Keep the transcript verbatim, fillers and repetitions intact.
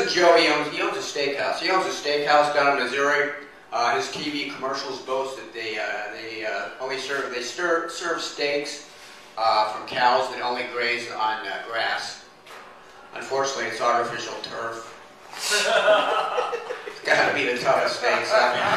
cousin Joe, he owns, he owns a steakhouse. He owns a steakhouse down in Missouri. Uh, his T V commercials boast that they uh, they uh, only serve they stir, serve steaks uh, from cows that only graze on uh, grass. Unfortunately, it's artificial turf. It's got to be the toughest steaks.